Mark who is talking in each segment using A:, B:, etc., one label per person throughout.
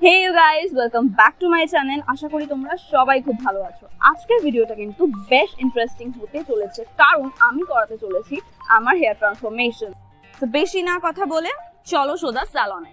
A: Hey you guys, welcome back to my channel. আশা করি তোমরা সবাই খুব ভালো আছো। আজকের ভিডিওটা কিন্তু বেশ ইন্টারেস্টিং হতে চলেছে কারণ আমি করাতে চলেছি আমার হেয়ার ট্রান্সফরমেশন। তো বেশি না কথা বলে চলো সোজা স্যালনে।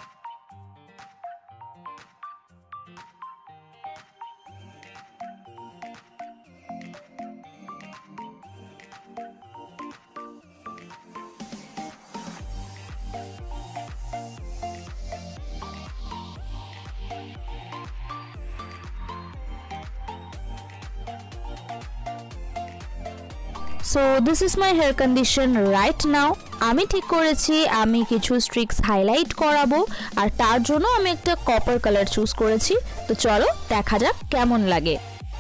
B: So this is my hair condition right now. আমি ঠিক করেছি আমি কিছু স্ট্রিক্স হাইলাইট করাবো আর তার জন্য আমি একটা কপার কালার চুজ করেছি। তো চলো দেখা যাক কেমন লাগে।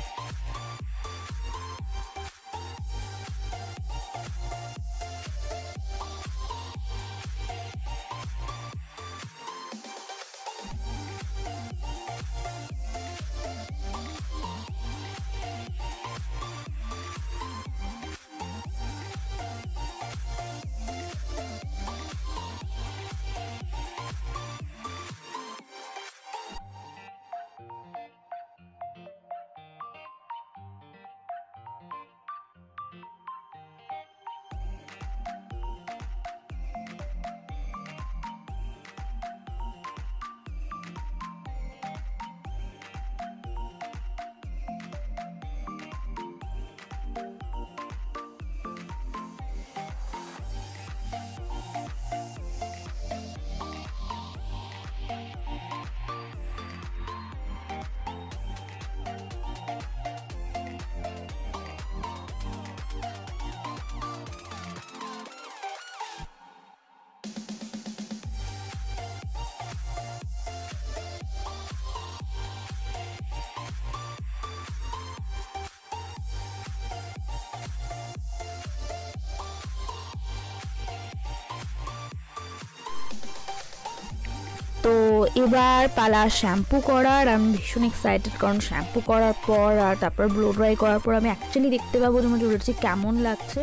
B: তো এবার পালা শ্যাম্পু করার। আমি ভীষণ এক্সাইটেড কারণ শ্যাম্পু করার পর আর তারপর ব্লো ড্রাই করার পর আমি অ্যাকচুয়ালি দেখতে পাবো যে আমার চুলটা কেমন লাগছে।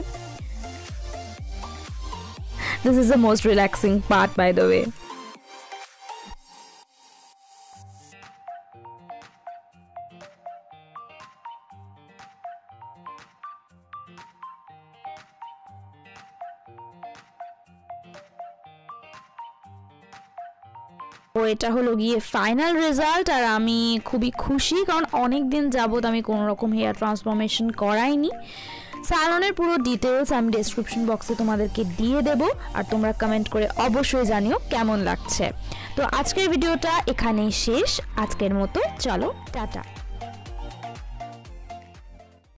B: This is the most relaxing part by the way. তো এটা হলো গিয়ে ফাইনাল রেজাল্ট আর আমি খুবই খুশি কারণ অনেক দিন যাবত আমি কোনো রকম হেয়ার ট্রান্সফরমেশন করাইনি। স্যালনের পুরো ডিটেলস আমি ডেসক্রিপশন বক্সে তোমাদেরকে দিয়ে দেব আর তোমরা কমেন্ট করে অবশ্যই জানিও কেমন লাগছে। তো আজকের ভিডিওটা এখানেই শেষ। আজকের মতো চলো টাটা।